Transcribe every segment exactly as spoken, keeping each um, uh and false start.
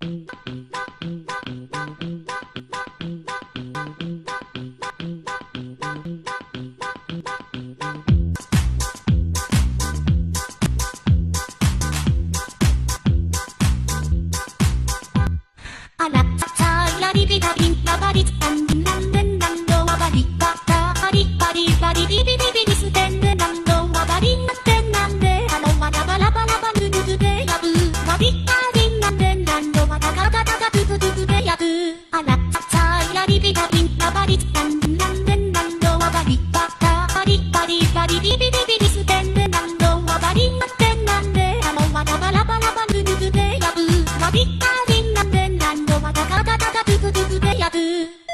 あらささやりびたびんらばりつかんんなんでんなんどわばりばたばりばりばりびびびびりすてんでなんどわばりなんてんなんであのわらばらばらばぬぬぬでやぶわびたりんなんでんなんどわたかたたたぷぷぷぷでやぶあらささやりびたびんらばりつかんんなんでんなんどわばりばたばりばりばりびびびびりすてんでなんどわばりなんてんなんであのわらばらばらばぬぬぬでやぶわびたりんなんでんなんどわたかたたたぷぷぷぷでやぶ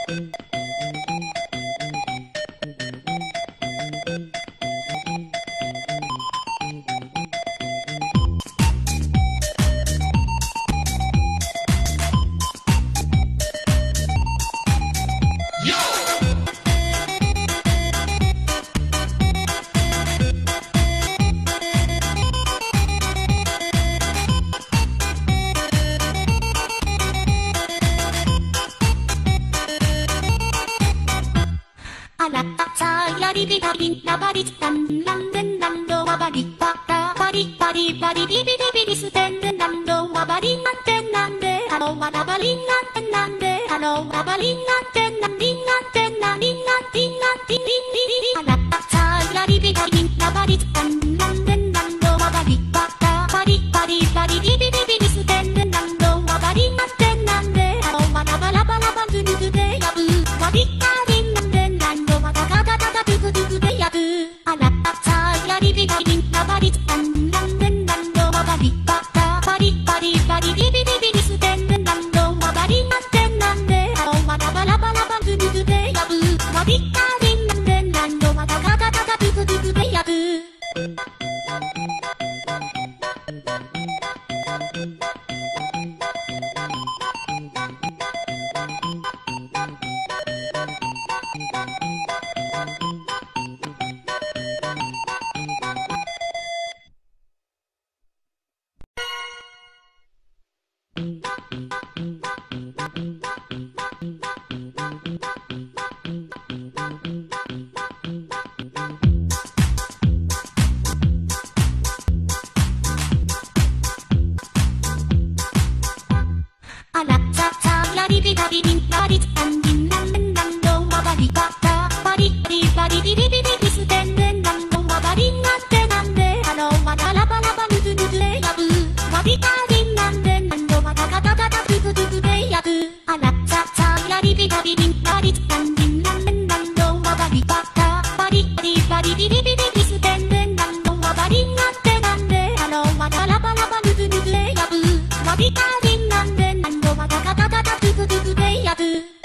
あらさやりびたびんらばりつかんなんでんなんどわばりばたばりばりばりびびびびりすてんでなんどわばりなんてんなんであのわらばりなんてんなんであのわばりなんてんなんりんなんてんなんりんなんりんなんりんりんりんりんあらさやりびたびんらばりつかんなんでんなんどわばりばたばりばりばりびびびびりすてんでなんどわばりなんてんなんであのわらばらばらばぬぬぬでやぶわびたりんなんでなんどわたかたたたぷぷぷぷでやぶあらさやりびたびんらばりつかんなんでんなんどわばりばたばりばりばりびびびびりすてんでなんどわばりなんてんなんであのわらばらばらばぬぬぬでやぶわびたりんなんでなんどわたかたたたぷぷぷぷでやぶあらささやりびたびんらばりつかんんなんでんなんどわばりばたばりばりばりびびびびりすてんでなんどわばりなんてなんであのわららばらばぬぬぬでやぶわびたりんなんでなんどわたかたたたぷぷぷぷでやぶあらささやりびたびんらばりつかんんなんでんなんどわばりばたばりばりばりびびびびりすてんでなんどわばりなんてなんであのわららばらばぬぬぬでやぶわびたりんなんでなんどわたかたたたぷぷぷぷでやぶ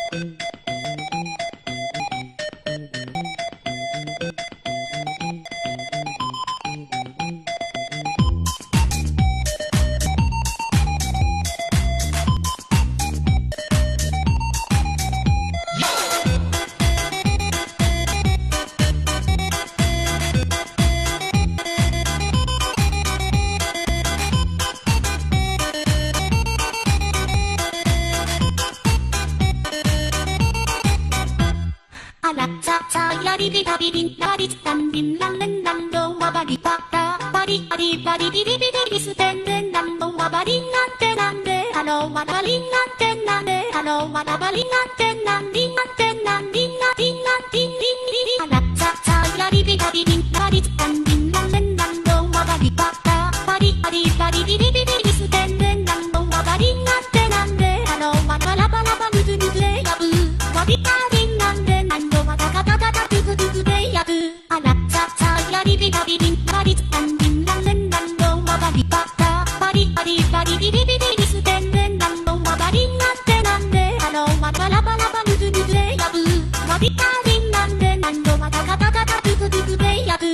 あらささやりびたびびんらばりつかんびんらんれんなんどわばりばたばりばりばりびびびびりすてんでなんどわばりなんてなんであのわらばりなんてなんであのわらばりなんてなんりんなんてなんりんなんりんなんりんりんりんあらささやりびたびびんらばりつかんびんらんれんなんどわばりばたばりばりばりびびびびりすてんでなんどわばりなんてなんであのわらばらばぬぬぬでやぶわびたりんなんでなんどわたかたたたぷぷぷぷでやぶあらささやりびたびびんらばりつかんびんらんれんなんどわばりばたばりばりばりびびびびりすてんでなんどわばりなんてなんであのわらばらばぬぬぬでやぶわびたりんなんでなんどわたかたたたぷぷぷぷでやぶ